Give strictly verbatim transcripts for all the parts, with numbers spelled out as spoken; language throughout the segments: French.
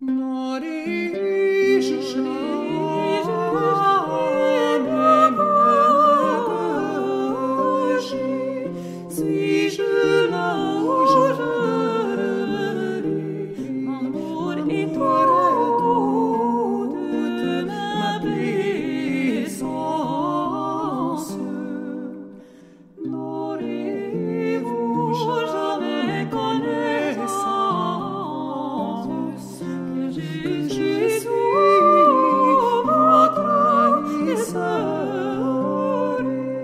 N'aurais-je jamais si je l'aurais, amour et toi, toute ma puissance. N'aurez-vous jamais connaissance que je suis votre sœur?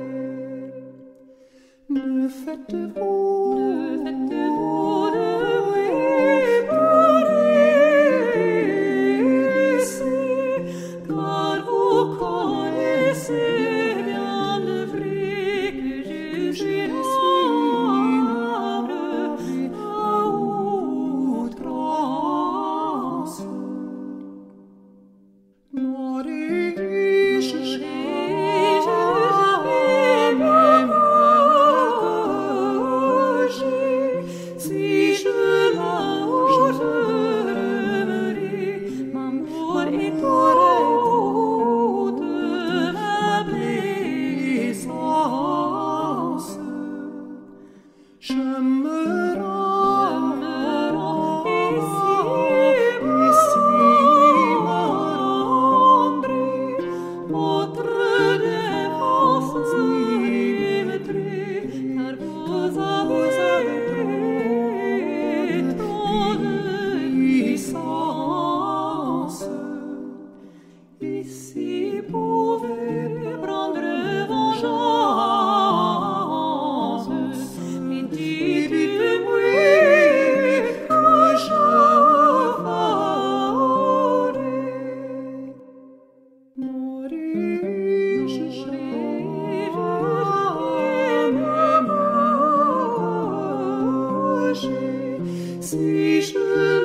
Ne faites-vous, ne faites-vous de oui paraître, car vous connaissez bien le vrai que je suis aimable à outrance. N'aurais-je jamais si je l'aurais, m'amour et toi, toute ma puissance. Je me rends, me rends ici, ici me rendrai, votre défense symétrie, car vous avez trop de puissance. Ici pouvez prendre vengeance, mais dites-moi que je ferai. N'aurais-je jamais si je